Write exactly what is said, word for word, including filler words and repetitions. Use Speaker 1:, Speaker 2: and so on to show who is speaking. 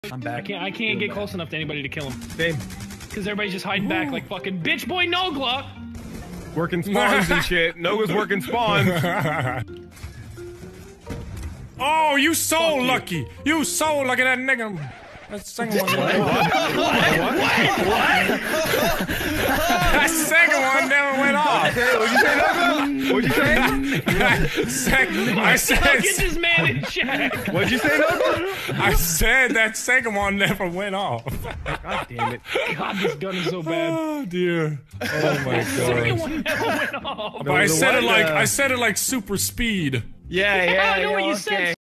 Speaker 1: I'm back.
Speaker 2: I can't. I can't get close enough to anybody to kill him.
Speaker 1: Same.
Speaker 2: Because everybody's just hiding back like fucking bitch boy Nogla.
Speaker 1: Working spawns and shit. Nogla's working spawns.
Speaker 3: Oh, you so Fuck lucky. You. you so lucky that nigga. That second one.
Speaker 1: What? What? What? What?
Speaker 3: That second one never went off.
Speaker 1: What'd you say, Nogla? What'd you say?
Speaker 3: Second, I said.
Speaker 2: Get this man in check.
Speaker 1: What'd you say, Nogla?
Speaker 3: I said that second one never went off.
Speaker 1: God damn it.
Speaker 2: God, this gun is so bad.
Speaker 3: Oh dear. Oh my god.
Speaker 2: Second one never went off.
Speaker 3: But I said it like I said it like super speed.
Speaker 1: Yeah, yeah.
Speaker 2: Yeah, I know
Speaker 1: yeah,
Speaker 2: what you
Speaker 1: okay.
Speaker 2: said.